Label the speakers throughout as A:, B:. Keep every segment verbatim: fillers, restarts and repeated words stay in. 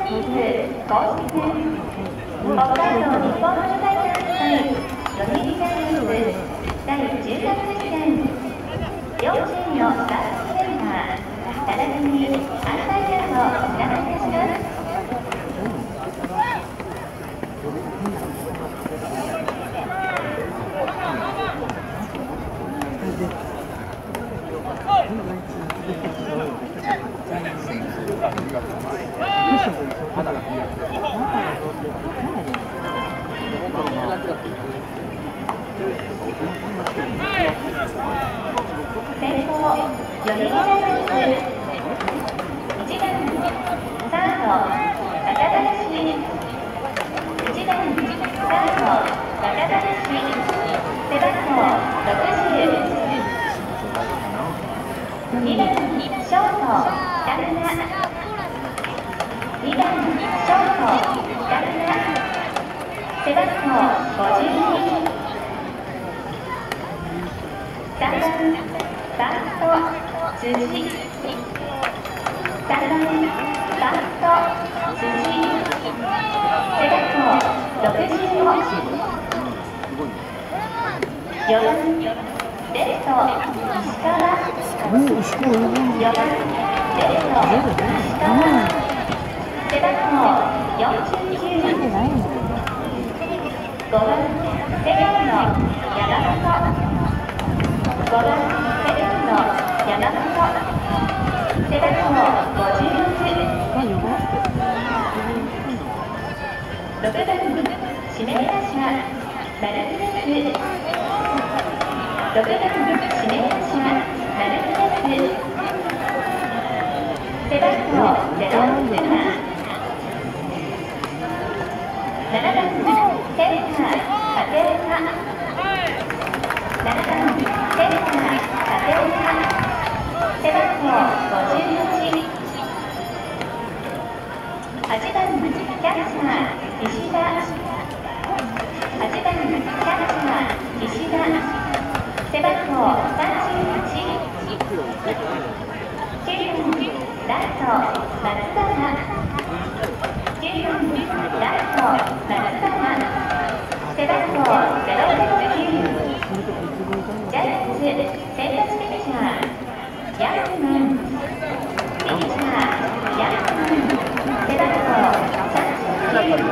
A: 公式戦北海道日本ハムファイターズ対読売ジャイアンツだいじゅうさんせっせん、両チームのスターティングメンバー並びに安打カードをお知らせいたします。先攻、読売ジャイアンツいちばんサード、中田しいちばんサード、中田し背番号ろくじゅうにばんショート、北村にばんショート、北村背番号ごじゅうにさんばんバント辻さんばんバント辻背番号ろくじゅうごよんばんレフト石川よんばんレフト石川背番号よんじゅうきゅうごばんセカンド山本ごばんセカンド山本背番号ごじゅうろくろくばん指名打者マルティネスろくばん指名打者マルティネス背番号ゼロななななばんセンター立岡ななばんセンター立岡背番号ごじゅうはちはちばんキャッチャー石田はちばんキャッチャー石田背番号さんじゅうはちきゅうばんライト松坂きゅうばんライト松坂背番号ゼロゼロきゅうジャイアンツ先発ピッチャーヤンマンピッチャーヤンマン背番号さんじゅうきゅう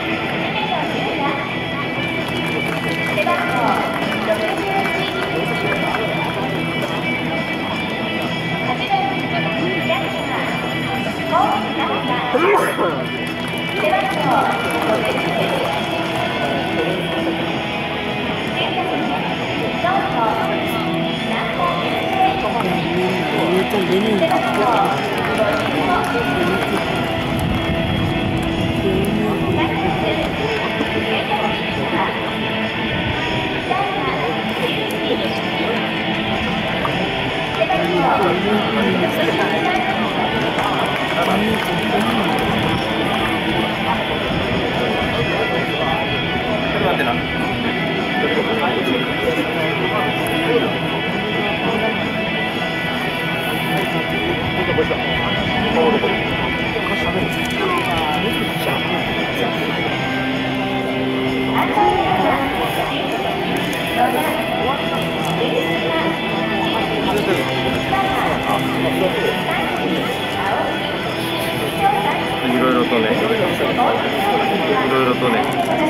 A: 背番号ろくじゅういち
B: いろいろとね、いろいろとね。